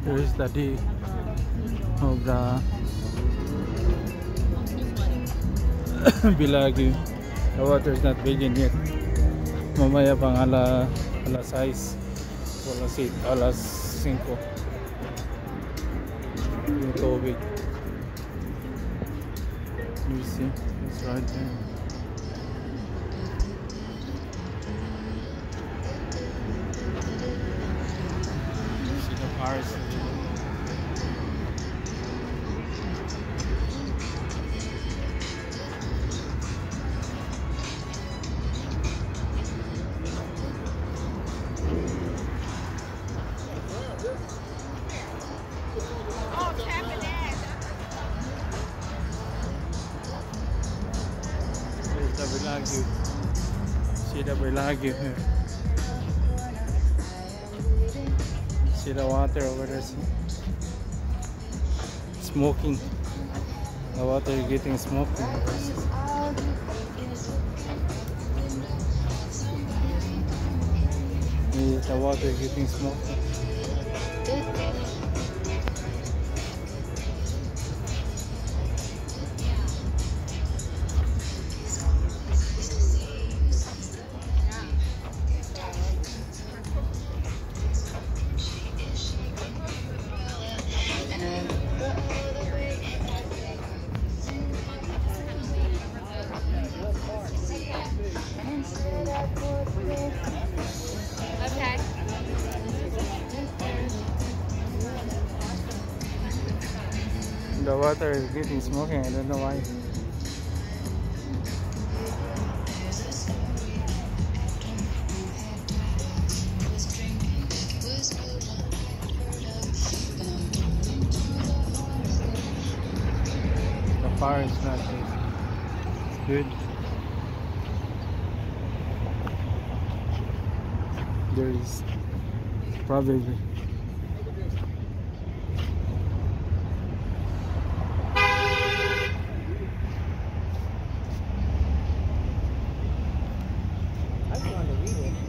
There is the day of the Bilagi. The water is not begin yet. Mamaya pang alas 6 o alas 5 yung tubig. You see, it's right there. You see the cars. There's the Bilagi. See the Bilagi here. See the water over there. See? Smoking. The water is getting smoking. The water is getting smoking. Okay. The water is getting smoking. I don't know why. The fire is not good. It's good. There is probably I just wanted to read it.